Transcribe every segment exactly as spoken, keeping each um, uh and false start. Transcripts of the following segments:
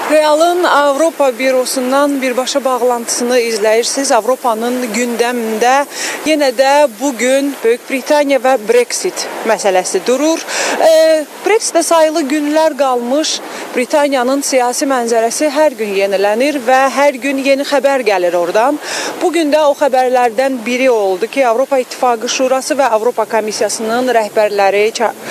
Realın Avropa bürosundan birbaşa bağlantısını izləyirsiniz. Avropanın gündəmində yenə də bugün Böyük Britaniya və Brexit məsələsi durur. E, Brexitə sayılı günlər qalmış. Britaniyanın siyasi mənzərəsi hər gün yenilənir və hər gün yeni xəbər gəlir oradan. Bugün də o xəbərlərdən biri oldu ki, Avropa İttifaqı Şurası və Avropa Komissiyasının rəhbərləri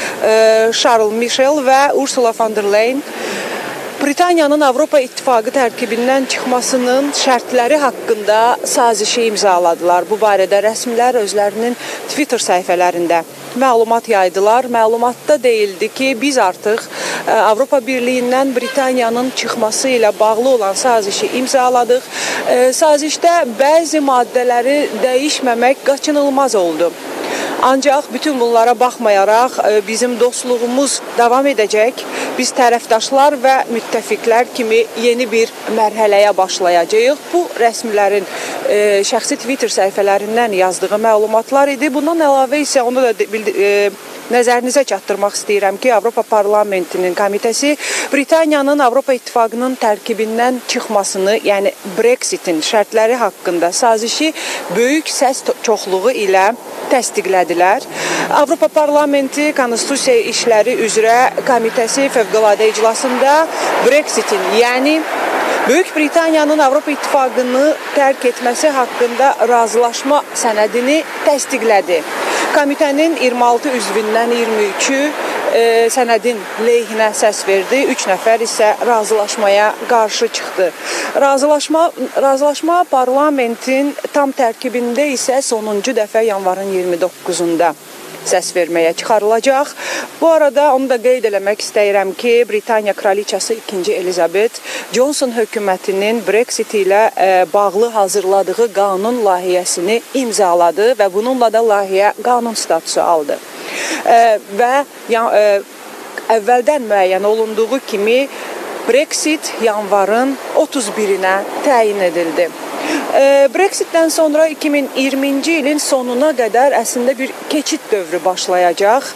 Charles Michel və Ursula von der Leyen Britaniyanın Avropa İttifaqı tərkibindən çıxmasının şərtləri haqqında sazişi imzaladılar. Bu barədə rəsmilər özlərinin Twitter səhifələrində məlumat yaydılar. Məlumatda deyildi ki, biz artıq Avropa Birliyindən Britaniyanın çıxması ilə bağlı olan sazişi imzaladıq. Sazişdə bəzi maddələri dəyişməmək qaçınılmaz oldu. Ancaq bütün bunlara baxmayaraq bizim dostluğumuz davam edəcək. Biz tərəfdaşlar və müttəfiqlər kimi yeni bir mərhələyə başlayacağıq. Bu rəsmilərin e, şəxsi Twitter səhifələrindən yazdığı məlumatlar idi. Bundan əlavə isə onu da e, nəzərinizə çatdırmaq istəyirəm ki, Avropa Parlamentinin komitəsi Britaniyanın Avropa İttifaqının tərkibindən çıxmasını, yəni Brexitin şərtləri haqqında sazişi böyük səs çoxluğu ilə təsdiqlədilər. Avropa Parlamenti Konstitusiya İşləri üzrə komitəsi fövqəladə iclasında Brexitin, yəni Böyük Britaniyanın Avropa İttifaqını tərk etməsi haqqında razılaşma sənədini təsdiqlədi. Komitənin iyirmi altı üzvündən iyirmi üçü e, sənədin leyhinə səs verdi, üç nəfər isə razılaşmaya qarşı çıxdı. Razılaşma, razılaşma parlamentin tam tərkibində isə sonuncu dəfə yanvarın iyirmi doqquzunda səs verməyə çıxarılacaq. Bu arada onu da qeyd eləmək istəyirəm ki, Britaniya Kraliçası ikinci Elizabeth Johnson hökumətinin Brexit ilə e, bağlı hazırladığı qanun layihəsini imzaladı və bununla da layihə qanun statusu aldı. E, və ya, e, əvvəldən müəyyən olunduğu kimi Brexit yanvarın otuz birinə təyin edildi. Brexitdən sonra iki min iyirminci ilin sonuna qədər əslində bir keçid dövrü başlayacaq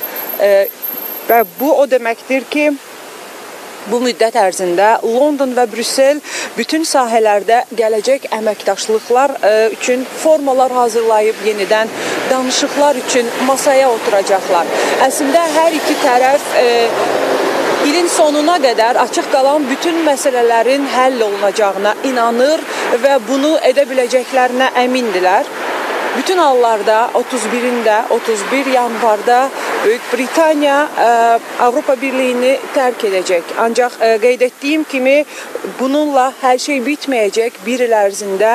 və bu o deməkdir ki, bu müddət ərzində London və Brüssel bütün sahələrdə gələcək əməkdaşlıqlar üçün formalar hazırlayıb yenidən danışıqlar üçün masaya oturacaqlar. Əslində hər iki tərəf İlin sonuna qədər açıq qalan bütün məsələlərin həll olunacağına inanır və bunu edə biləcəklərinə əmindilər. Bütün hallarda otuz birində, otuz bir yanvarda Böyük Britaniya Avropa Birliyini tərk edəcək. Ancaq qeyd etdiyim kimi bununla hər şey bitməyəcək. Bir il ərzində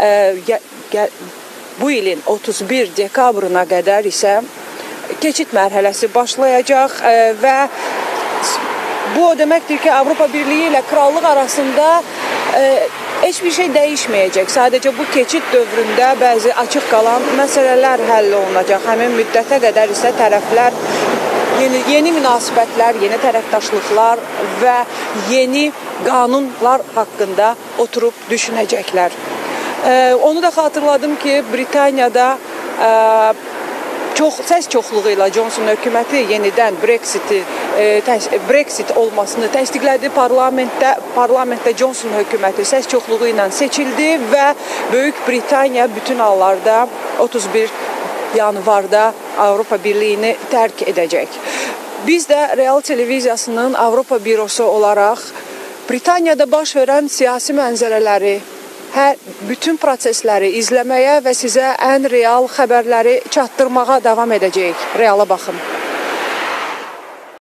bu ilin otuz bir dekabrına qədər isə keçid mərhələsi başlayacaq və bu o deməkdir ki, Avropa Birliyi ilə Krallıq arasında e, heç bir şey dəyişməyəcək. Sadəcə bu keçid dövründə bəzi açıq qalan məsələlər həll olunacaq. Həmin müddətə qədər isə tərəflər yeni, yeni münasibətlər, yeni tərəfdaşlıqlar və yeni qanunlar haqqında oturub düşünəcəklər. E, onu da xatırladım ki, Britaniyada e, Çox, səs çoxluğu ilə Johnson hökuməti yenidən Brexit'i, e, təs, Brexit olmasını təsdiqlədi. Parlamentdə, parlamentdə Johnson hökuməti səs çoxluğu ilə seçildi və Böyük Britaniya bütün hallarda otuz bir yanvarda Avropa Birliyini tərk edəcək. Biz də Real Televiziyasının Avropa bürosu olaraq Britaniyada baş verən siyasi mənzərələri, Hər, bütün prosesləri izləməyə və sizə ən real xəbərləri çatdırmağa davam edəcəyik. Reala baxın.